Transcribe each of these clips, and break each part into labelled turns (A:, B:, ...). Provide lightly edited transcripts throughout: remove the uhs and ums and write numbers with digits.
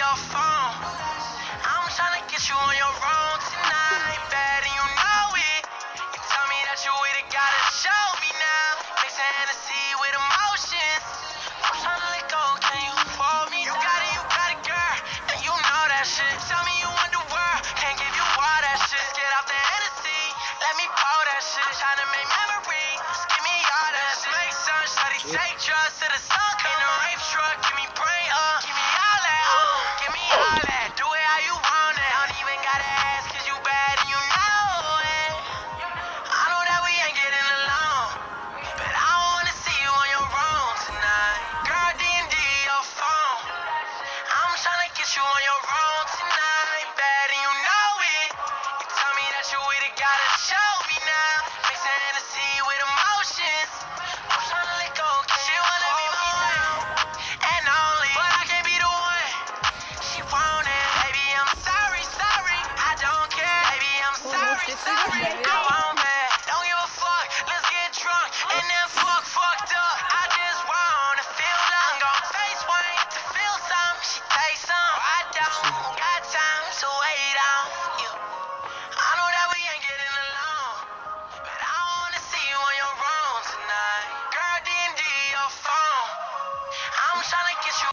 A: your phone. I'm tryna get you on your own tonight, bad and you know it. You tell me that you with it, gotta show me now. Mix Hennessy with emotions. I'm tryna let go, can you hold me? You got it, girl, and you know that shit. Tell me you want the world, can't give you all that shit. Let's get off the Hennessy, let me pour that shit. I'm tryna make memories, give me all that shit. Make some shawty take drugs to the sun. In the rape truck, give me brain give me all that, give me all that. Do it how you want it, don't even gotta ask, cause you bad and you know it. I know that we ain't getting along, but I wanna see you on your own tonight. Girl, D&D your phone. I'm tryna get you on your own tonight, bad and you know it. You tell me that you with it, gotta show me now. Mix Hennessy with emotions. I'm tryna let go, cause she wanna be my one and only, but I can't be the one she wanted. Baby, I'm sorry, I don't care. Baby, I'm sorry, I won't bad. Don't give a fuck, let's get drunk and then fucked up. I just wanna feel love. I'm gon' face one to feel some. She takes some. I don't got time to wait on you. I know that we ain't getting along, but I wanna see you on your own tonight. Girl, D&D your phone. I'm tryna get you.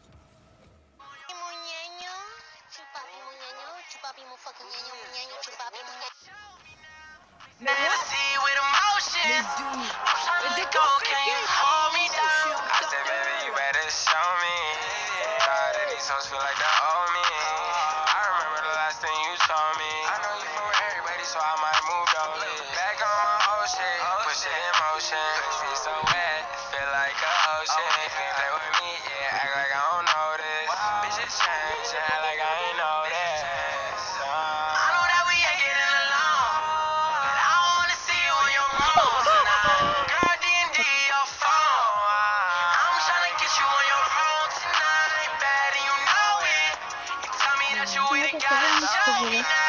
A: Hennessy with emotions. I'm tryna let go, can you hold me down? I said, baby, you better show me. Thought that these hoes feel like they owe me. I remember the last thing you told me. I know you for everybody, so I might move over. Back on my old shit, push it in motion. Pussy so wet, feel like a ocean. Play with me, yeah, act like I don't know this. Bitches change, act like I ain't know this. I know that we ain't getting along, but I wanna see you on your own tonight. Girl, D&D your phone. I'm tryna get you on your own tonight, bad and you know it. You tell me that you with it, gotta show me now.